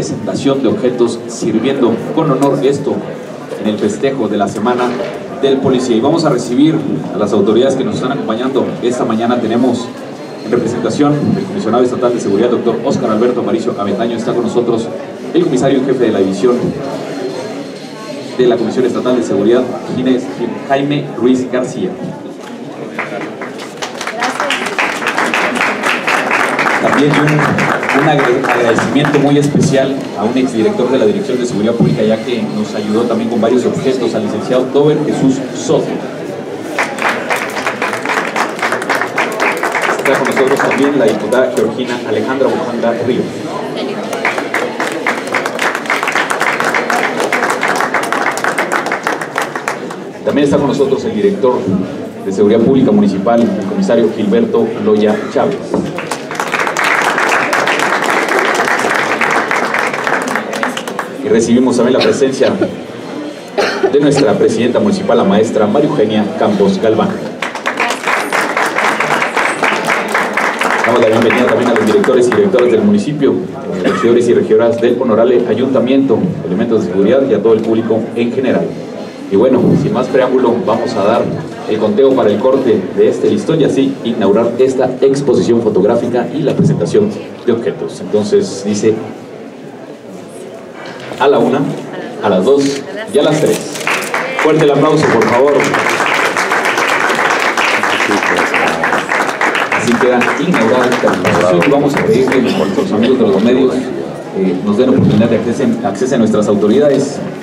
presentación de objetos, sirviendo con honor esto en el festejo de la Semana del Policía. Y vamos a recibir a las autoridades que nos están acompañando. Esta mañana tenemos en representación del Comisionado Estatal de Seguridad, doctor Óscar Alberto Aparicio Avendaño. Está con nosotros el comisario en jefe de la división de la Comisión Estatal de Seguridad, Jaime Ruiz García. También un agradecimiento muy especial a un exdirector de la Dirección de Seguridad Pública, ya que nos ayudó también con varios objetos, al licenciado Dover Jesús Soto. Está con nosotros también la diputada Georgina Alejandra Bujanda Ríos. También está con nosotros el director de Seguridad Pública Municipal, el comisario Gilberto Loya Chávez. Y recibimos también la presencia de nuestra presidenta municipal, la maestra María Eugenia Campos Galván. Damos la bienvenida también a los directores y directoras del municipio, regidores y regidoras del honorable ayuntamiento, elementos de seguridad y a todo el público en general. Y bueno, sin más preámbulo, vamos a dar el conteo para el corte de este listón y así inaugurar esta exposición fotográfica y la presentación de objetos. Entonces dice: a la 1, a las 2 y a las 3. Fuerte el aplauso, por favor. Así queda inaugurada esta exposición y vamos a pedirle a nuestros amigos de los medios nos den oportunidad de acceso a nuestras autoridades.